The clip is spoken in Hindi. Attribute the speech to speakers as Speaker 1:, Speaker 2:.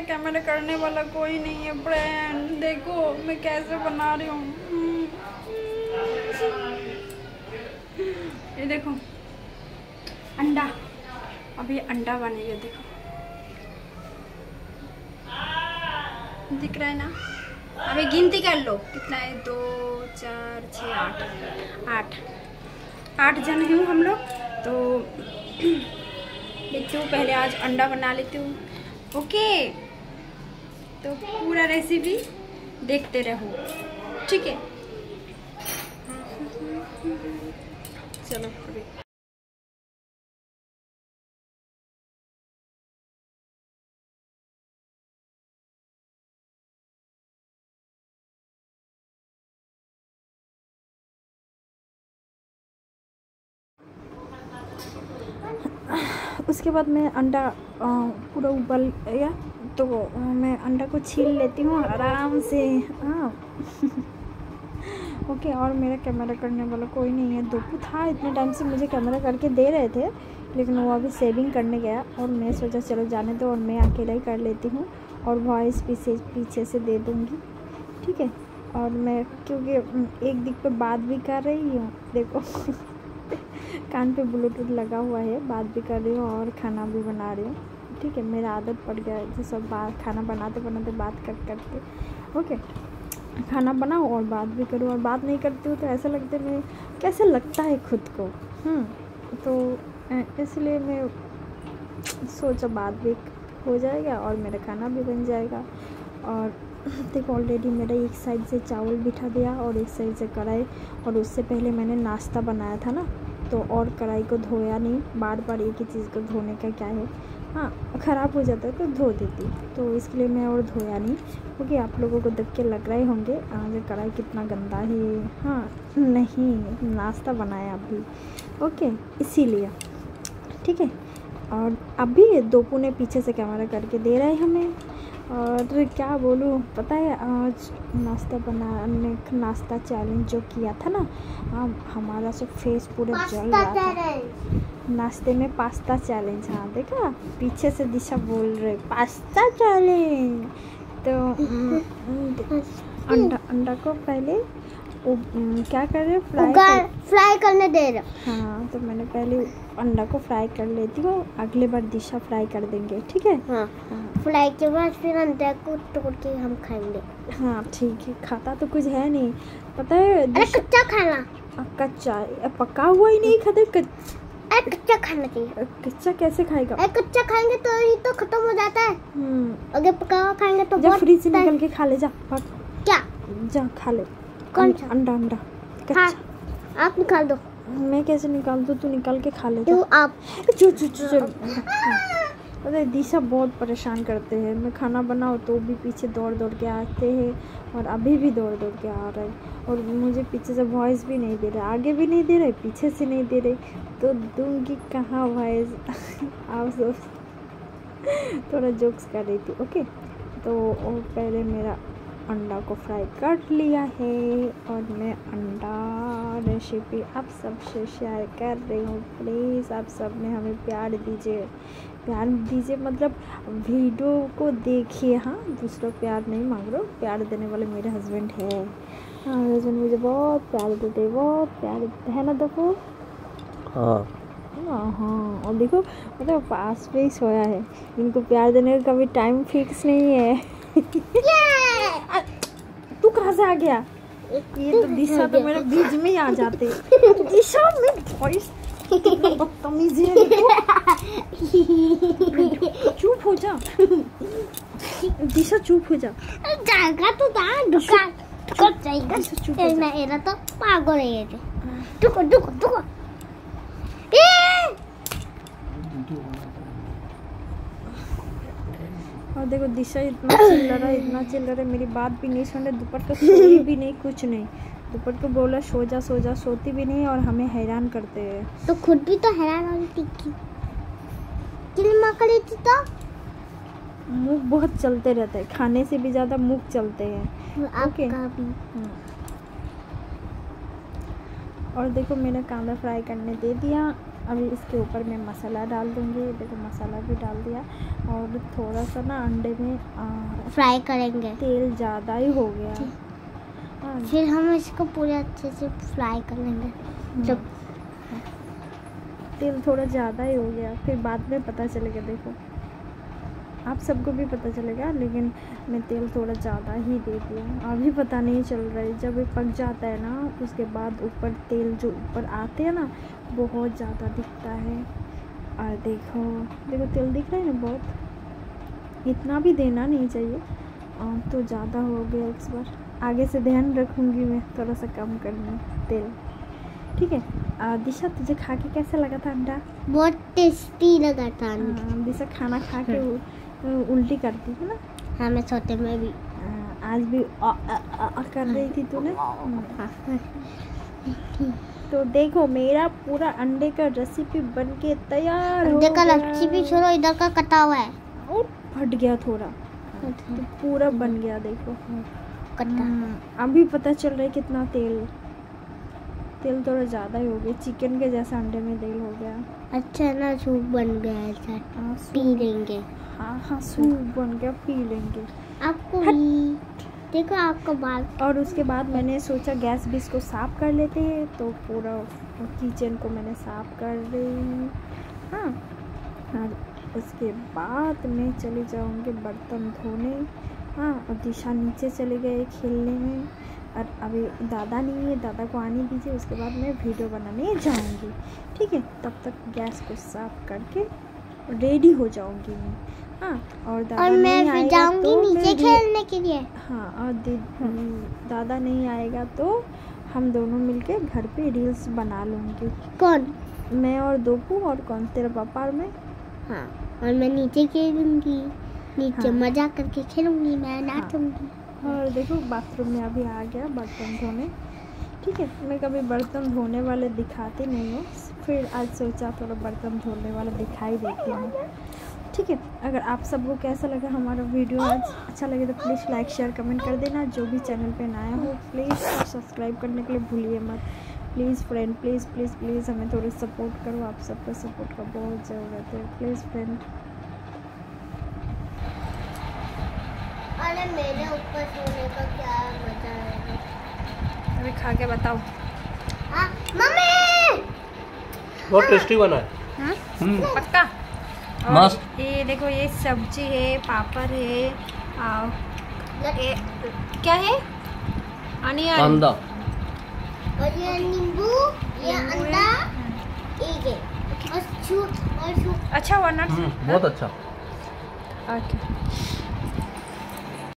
Speaker 1: कैमरा करने वाला कोई नहीं है फ्रेंड। देखो मैं कैसे बना रही हूँ। ये देखो अंडा, अभी अंडा बनेगा। देखो दिख रहा है ना। अभी गिनती कर लो कितना है, 2 4 6 8 जन हूँ हम लोग। तो देखती हूँ, पहले आज अंडा बना लेती हूँ। ओके, तो पूरा रेसिपी देखते रहो, ठीक है। चलो अभी उसके बाद मैं अंडा पूरा उबल गया तो मैं अंडा को छील लेती हूँ आराम से। हाँ ओके। और मेरा कैमरा करने वाला कोई नहीं है। दोपू था, इतने टाइम से मुझे कैमरा करके दे रहे थे, लेकिन वो अभी सेविंग करने गया और मैं सोचा चलो जाने दो और मैं अकेला ही कर लेती हूँ और वॉइस पीछे से दे दूँगी, ठीक है। और मैं क्योंकि एक दिख पे बात भी कर रही हूँ, देखो कान पे ब्लूटूथ लगा हुआ है, बात भी कर रही हूँ और खाना भी बना रही हूँ, ठीक है। मेरा आदत पड़ गया है सब बात, खाना बनाते बनाते बात करके। ओके, खाना बनाओ और बात भी करूँ, और बात नहीं करती हूँ तो ऐसा लगता है मैं, कैसे लगता है खुद को। तो इसलिए मैं सोचा बात भी हो जाएगा और मेरा खाना भी बन जाएगा। और देखो ऑलरेडी मेरा एक साइड से चावल बिठा दिया और एक साइड से कढ़ाई, और उससे पहले मैंने नाश्ता बनाया था ना, तो और कढ़ाई को धोया नहीं। बार बार एक ही चीज़ को धोने का क्या है, हाँ ख़राब हो जाता है तो धो देती, तो इसके लिए मैं और धोया नहीं, क्योंकि आप लोगों को देख के लग रहे होंगे आज कढ़ाई कितना गंदा है। हाँ नहीं, नाश्ता बनाया अभी, ओके, इसीलिए, ठीक है। और अभी दोपू ने पीछे से कैमरा करके दे रहा है हमें। और क्या बोलूँ, पता है आज नाश्ता चैलेंज जो किया था ना, हमारा सब फेस पूरा जल रहा था। नाश्ते में पास्ता चैलेंज, हाँ देखा पीछे से दिशा बोल रहे पास्ता चैलेंज। तो अंडा को पहले क्या कर रहे, फ्राई करने दे रहे। हाँ तो मैंने पहले अंडा को फ्राई कर लेती हूँ, अगले बार दिशा फ्राई कर देंगे, ठीक है। हाँ फ्राई के बाद फिर अंडा को तोड़ के हम खाएंगे। हाँ ठीक है, खाता तो कुछ है नहीं, पता है। अरे कच्चा खाना, कच्चा पका हुआ ही नहीं खाते, अरे कच्चा खाना चाहिए। कच्चा कैसे खाएगा, अरे कच्चा खाएंगे तो ये तो खत्म हो जाता है। अगर पका हुआ खाएंगे तो बहुत फ्रिज से निकल के खा ले, जा क्या, जा खा ले। कौन सा अंडा कच्चा? आप निकाल दो। मैं कैसे निकाल दूँ, तू निकाल के खा ले तो। आप अरे दिशा बहुत परेशान करते हैं, मैं खाना बनाऊँ तो भी पीछे दौड़ दौड़ के आते हैं, और अभी भी दौड़ दौड़ के आ रहे हैं, और मुझे पीछे से वॉइस भी नहीं दे रहे, आगे भी नहीं दे रहे, पीछे से नहीं दे रहे, तो दूंगी कहाँ वॉइस। आप सब थोड़ा जोक्स कर रही थी, ओके। तो पहले मेरा अंडा को फ्राई कर लिया है, और मैं अंडा रेसिपी आप सबसे शेयर कर रही हूँ। प्लीज़ आप सब ने हमें प्यार दीजिए, मतलब वीडियो को देखिए। हाँ दूसरा प्यार नहीं मांग रहा, प्यार देने वाले मेरे हस्बैंड है। हाँ हस्बैंड मुझे बहुत प्यार देते हैं, बहुत प्यार देते है ना। देखो हाँ, और देखो मतलब पास में ही सोया है, इनको प्यार देने का कभी टाइम फिक्स नहीं है। तू कहाँ से आ गया? ये तो दिशा तो मेरे बीच में ही आ जाते। दिशा में वॉइस बदतमीजी है। चुप हो जा दिशा, चुप हो जा।
Speaker 2: जाएगा तो दुकान कब जाएगा, मेरा तो पागल है। दुको
Speaker 1: और देखो दिशा इतना चिल्ला रहा है, मेरी बात भी नहीं सुन रहे, दोपहर को सोई भी नहीं, कुछ नहीं। दोपहर को बोला सो जा, सोती भी नहीं, और हमें हैरान करते हैं।
Speaker 2: तो खुद भी तो हैरान हो रही थी, थी तो
Speaker 1: मुख बहुत चलते रहते हैं, खाने से भी ज़्यादा मुख चलते हैं। ओके। और देखो मैंने कांदा फ्राई करने दे दिया, अभी इसके ऊपर मैं मसाला डाल दूँगी। देखो मसाला भी डाल दिया और थोड़ा सा ना अंडे में
Speaker 2: फ्राई करेंगे।
Speaker 1: तेल ज़्यादा ही हो गया। हाँ,
Speaker 2: फिर हम इसको पूरे अच्छे से फ्राई कर लेंगे। जब
Speaker 1: तेल थोड़ा ज़्यादा ही हो गया, फिर बाद में पता चलेगा। देखो आप सबको भी पता चलेगा, लेकिन मैं तेल थोड़ा ज़्यादा ही दे दिया। अभी पता नहीं चल रहा है, जब ये पक जाता है ना उसके बाद ऊपर तेल जो ऊपर आते हैं ना बहुत ज़्यादा दिखता है। और देखो देखो तेल दिख रहा है ना बहुत, इतना भी देना नहीं चाहिए। तो ज़्यादा हो गया इस बार, आगे से ध्यान रखूँगी मैं थोड़ा सा कम करना तेल। ठीक है। दिशा तुझे खा के कैसा लगा था अंडा?
Speaker 2: बहुत टेस्टी लगा था।
Speaker 1: दिशा खाना खा के उल्टी करती है ना।
Speaker 2: हाँ मैं सोते में भी
Speaker 1: आज भी कर रही थी तूने। तो देखो मेरा पूरा अंडे का रेसिपी बन के तैयार हो
Speaker 2: अंडे का
Speaker 1: गया।
Speaker 2: रेसिपी छोड़ो, इधर का कटा हुआ है
Speaker 1: और फट गया थोड़ा, तो पूरा बन गया। देखो
Speaker 2: कटा।
Speaker 1: अभी पता चल रहा है कितना तेल थोड़ा ज़्यादा ही हो गया। चिकन के जैसा अंडे में तेल हो गया।
Speaker 2: अच्छा ना सूप बन गया है सर। पी लेंगे।
Speaker 1: हाँ सूप बन गया, पी लेंगे।
Speaker 2: आपको भी देखो आपका बाल।
Speaker 1: और उसके बाद मैंने सोचा गैस भी इसको साफ़ कर लेते हैं, तो पूरा किचन को मैंने साफ़ कर रही हूँ। हाँ और उसके बाद मैं चली जाऊँगी बर्तन धोने। हाँ और दिशा नीचे चले गए खेलने में, और अभी दादा नहीं है, दादा को आने दीजिए, उसके बाद मैं वीडियो बनाने जाऊँगी। ठीक है, तब तक गैस को साफ़ करके रेडी हो जाऊँगी मैं। हाँ और दादा
Speaker 2: और मैं
Speaker 1: नहीं
Speaker 2: फिर
Speaker 1: आएगा
Speaker 2: जाऊंगी
Speaker 1: तो
Speaker 2: नीचे खेलने के लिए।
Speaker 1: हाँ और दादा नहीं आएगा तो हम दोनों मिलके घर पे रील्स बना लूँगी।
Speaker 2: कौन?
Speaker 1: मैं और दोपू और कौन, तेरा पापा और मैं।
Speaker 2: हाँ और मैं नीचे खेलूंगी, नीचे
Speaker 1: हाँ।
Speaker 2: मजा करके खेलूंगी, मैं नाचूंगी।
Speaker 1: और देखो बाथरूम में अभी आ गया बर्तन धोने। ठीक है, मैं कभी बर्तन धोने वाले दिखाती नहीं हूँ, फिर आज सोचा थोड़ा बर्तन धोने वाला दिखाई देती हूँ। ठीक है, अगर आप सबको कैसा लगा हमारा वीडियो आज, अच्छा लगे तो प्लीज़ लाइक शेयर कमेंट कर देना। जो भी चैनल पे नया हो प्लीज़ सब्सक्राइब करने के लिए भूलिए मत। Please friend please please please हमें थोड़ा सपोर्ट करो, आप सबका सपोर्ट का बहुत ज़रूरत है। Please friend.
Speaker 2: अरे मेरे ऊपर सोने का क्या मजा है।
Speaker 1: अभी खा के बताओ।
Speaker 2: हाँ मम्मी
Speaker 3: बहुत टेस्टी बना है।
Speaker 1: हाँ पक्का।
Speaker 3: मस्त।
Speaker 1: ये देखो ये सब्जी है, पापड़ है, ये क्या है, अनियन,
Speaker 3: अंडा,
Speaker 2: और ये नींबू, ये अंडा, ये और सूप।
Speaker 1: अच्छा वरना
Speaker 3: बहुत अच्छा।
Speaker 1: ओके।